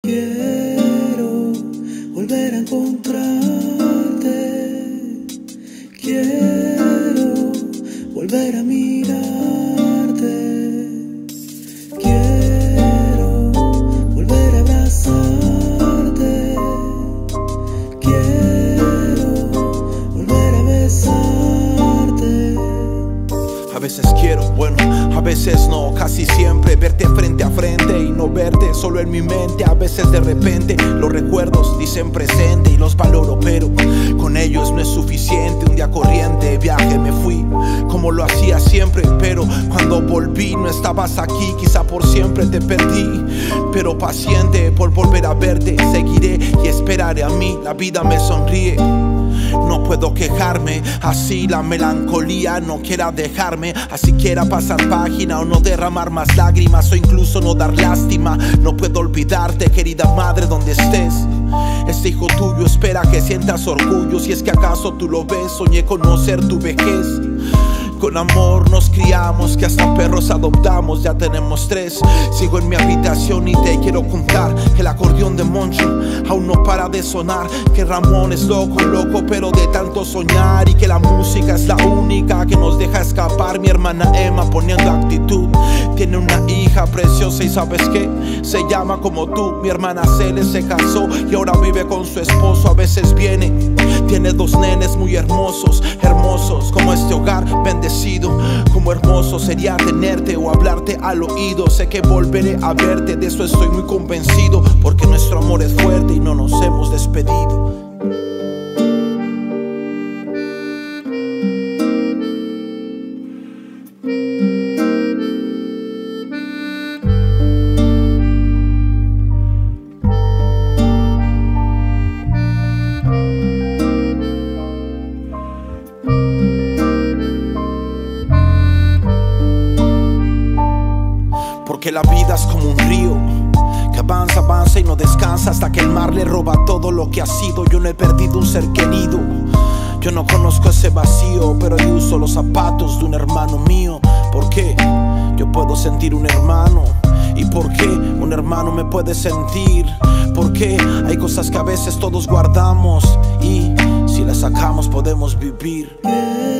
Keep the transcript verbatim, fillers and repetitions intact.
Quiero volver a encontrarte, quiero volver a mirarte, quiero volver a abrazarte, quiero volver a besarte. A veces quiero, bueno, a veces no, casi siempre verte frente a frente y no verte solo en mi mente. A veces de repente los recuerdos dicen presente y los valoro, pero con ellos no es suficiente. Un día corriente, viaje, me fui como lo hacía siempre, pero cuando volví no estabas aquí. Quizá por siempre te perdí, pero paciente por volver a verte. Seguiré y esperaré a mí, la vida me sonríe. No puedo quejarme, así la melancolía no quiera dejarme. Así quiera pasar página o no derramar más lágrimas, o incluso no dar lástima. No puedo olvidarte, querida madre, donde estés. Este hijo tuyo espera que sientas orgullo. Si es que acaso tú lo ves, soñé conocer tu vejez. Con amor nos criamos, que hasta perros adoptamos, ya tenemos tres. Sigo en mi habitación y te quiero contar que el acordeón de Moncho aún no para de sonar. Que Ramón es loco, loco pero de tanto soñar. Y que la música es la única que nos deja escapar. Mi hermana Emma poniendo actitud, tiene una hija preciosa y ¿sabes qué? Se llama como tú. Mi hermana Cele se casó y ahora vive con su esposo. A veces viene, tiene dos nenes muy hermosos, hermosos como este hogar bendecido. Como hermoso sería tenerte o hablarte al oído. Sé que volveré a verte, de eso estoy muy convencido, porque nuestro amor es fuerte y no nos hemos despedido. Porque la vida es como un río que avanza, avanza y no descansa hasta que el mar le roba todo lo que ha sido. Yo no he perdido un ser querido, yo no conozco ese vacío, pero yo uso los zapatos de un hermano mío. ¿Por qué? Yo puedo sentir un hermano. ¿Y por qué un hermano me puede sentir? Porque hay cosas que a veces todos guardamos y si las sacamos podemos vivir.